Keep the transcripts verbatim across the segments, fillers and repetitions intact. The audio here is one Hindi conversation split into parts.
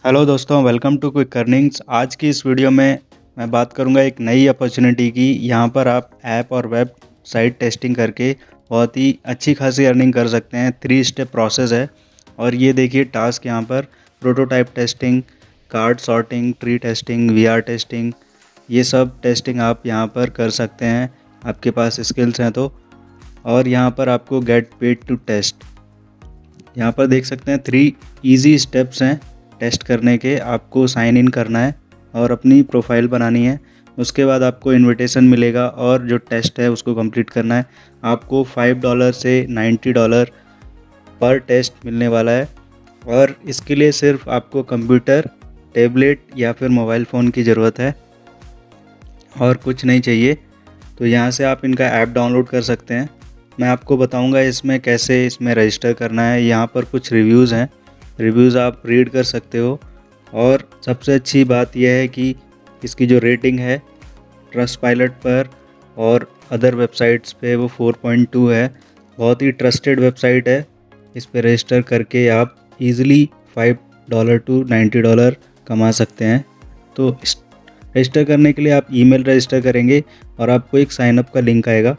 हेलो दोस्तों, वेलकम टू क्विक अर्निंग्स। आज की इस वीडियो में मैं बात करूंगा एक नई अपॉर्चुनिटी की। यहां पर आप ऐप और वेब साइट टेस्टिंग करके बहुत ही अच्छी खासी अर्निंग कर सकते हैं। थ्री स्टेप प्रोसेस है और ये देखिए टास्क यहां पर prototype testing, card sorting, tree testing, VR testing, ये सब टेस्टिंग आप यहां पर कर सकते हैं, आपके पास स्किल्स हैं तो। और यहाँ पर आपको गेट पेड टू टेस्ट, यहाँ पर देख सकते हैं थ्री इजी स्टेप्स हैं टेस्ट करने के। आपको साइन इन करना है और अपनी प्रोफाइल बनानी है। उसके बाद आपको इनविटेशन मिलेगा और जो टेस्ट है उसको कंप्लीट करना है। आपको फाइव डॉलर से नाइन्टी डॉलर पर टेस्ट मिलने वाला है और इसके लिए सिर्फ आपको कंप्यूटर, टैबलेट या फिर मोबाइल फ़ोन की ज़रूरत है और कुछ नहीं चाहिए। तो यहाँ से आप इनका ऐप डाउनलोड कर सकते हैं। मैं आपको बताऊंगा इसमें कैसे इसमें रजिस्टर करना है। यहाँ पर कुछ रिव्यूज़ हैं, रिव्यूज़ आप रीड कर सकते हो। और सबसे अच्छी बात यह है कि इसकी जो रेटिंग है ट्रस्टपाइलट पर और अदर वेबसाइट्स पे वो फोर पॉइंट टू है। बहुत ही ट्रस्टेड वेबसाइट है। इस पर रजिस्टर करके आप easily five dollar to ninety dollar कमा सकते हैं। तो रजिस्टर करने के लिए आप ईमेल रजिस्टर करेंगे और आपको एक साइन अप का लिंक आएगा।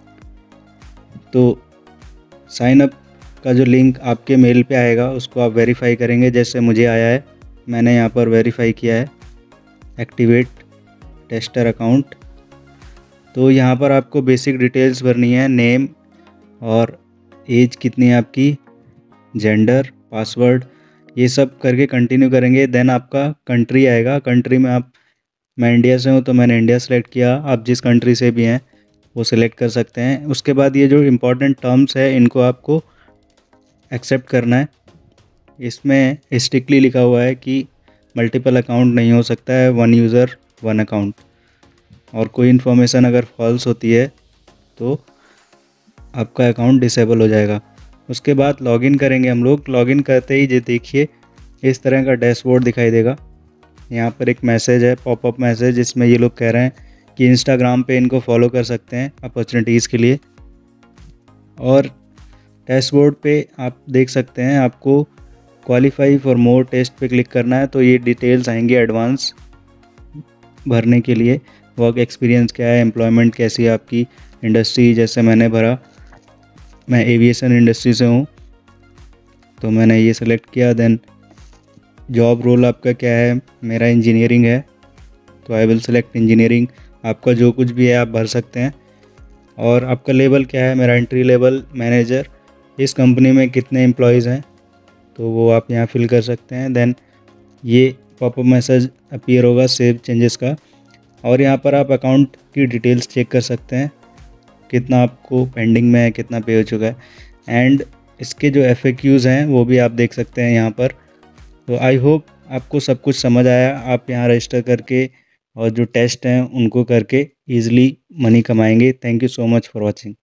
तो साइन अप का जो लिंक आपके मेल पे आएगा उसको आप वेरीफाई करेंगे, जैसे मुझे आया है। मैंने यहाँ पर वेरीफाई किया है, एक्टिवेट टेस्टर अकाउंट। तो यहाँ पर आपको बेसिक डिटेल्स भरनी है, नेम और एज कितनी है आपकी, जेंडर, पासवर्ड, ये सब करके कंटिन्यू करेंगे। देन आपका कंट्री आएगा। कंट्री में आप, मैं इंडिया से हूँ तो मैंने इंडिया सेलेक्ट किया। आप जिस कंट्री से भी हैं वो सिलेक्ट कर सकते हैं। उसके बाद ये जो इम्पोर्टेंट टर्म्स है इनको आपको एक्सेप्ट करना है। इसमें स्ट्रिक्टली लिखा हुआ है कि मल्टीपल अकाउंट नहीं हो सकता है, वन यूज़र वन अकाउंट। और कोई इन्फॉर्मेशन अगर फॉल्स होती है तो आपका अकाउंट डिसेबल हो जाएगा। उसके बाद लॉगिन करेंगे हम लोग। लॉगिन करते ही ये देखिए इस तरह का डैशबोर्ड दिखाई देगा। यहाँ पर एक मैसेज है, पॉपअप मैसेज, जिसमें ये लोग कह रहे हैं कि इंस्टाग्राम पे इनको फॉलो कर सकते हैं अपॉर्चुनिटीज़ के लिए। और डैशबोर्ड पे आप देख सकते हैं आपको क्वालिफाई फॉर मोर टेस्ट पे क्लिक करना है। तो ये डिटेल्स आएंगे एडवांस भरने के लिए। वर्क एक्सपीरियंस क्या है, एम्प्लॉयमेंट कैसी है आपकी, इंडस्ट्री, जैसे मैंने भरा, मैं एविएशन इंडस्ट्री से हूँ तो मैंने ये सेलेक्ट किया। देन जॉब रोल आपका क्या है, मेरा इंजीनियरिंग है तो आई विल सेलेक्ट इंजीनियरिंग। आपका जो कुछ भी है आप भर सकते हैं। और आपका लेवल क्या है, मेरा एंट्री लेवल मैनेजर। इस कंपनी में कितने एम्प्लॉयज़ हैं तो वो आप यहाँ फिल कर सकते हैं। देन ये पॉपअप मैसेज अपीयर होगा सेव चेंजेस का। और यहाँ पर आप अकाउंट की डिटेल्स चेक कर सकते हैं, कितना आपको पेंडिंग में है, कितना पे हो चुका है। एंड इसके जो एफ ए क्यूज़ हैं वो भी आप देख सकते हैं यहाँ पर। तो आई होप आपको सब कुछ समझ आया। आप यहाँ रजिस्टर करके और जो टेस्ट हैं उनको करके ईज़िली मनी कमाएंगे। Thank you so much for watching.